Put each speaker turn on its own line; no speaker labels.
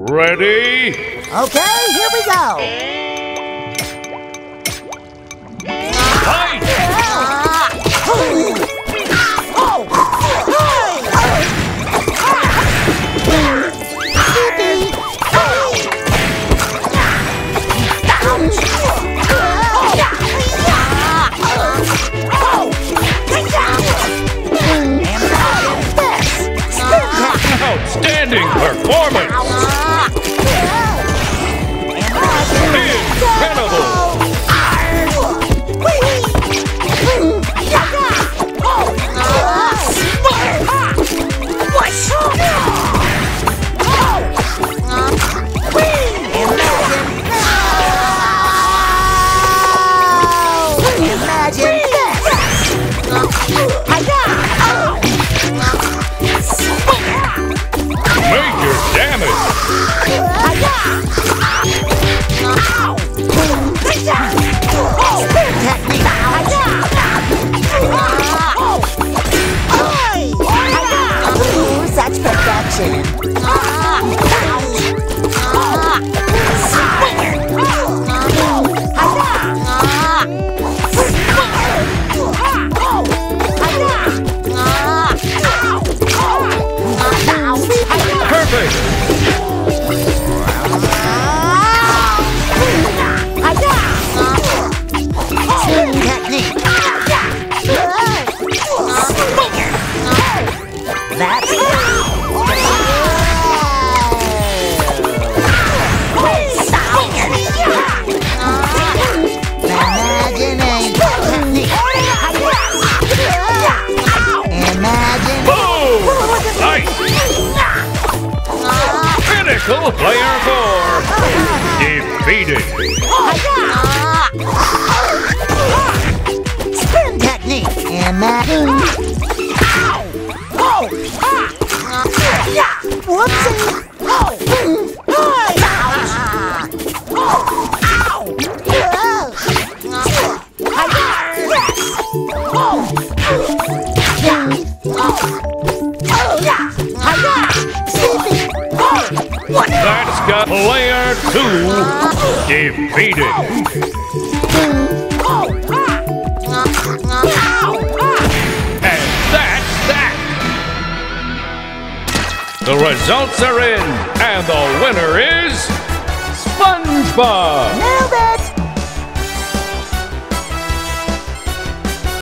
Ready?
Okay, here we go.
Fight! Outstanding performance! Incredible! Major damage!
Such perfection!
Perfect! Pinnacle Player 4 defeated.
Spin technique. Imagine. Whoopsie.
That's got Player 2 defeated. And that's that. The results are in, and the winner is SpongeBob.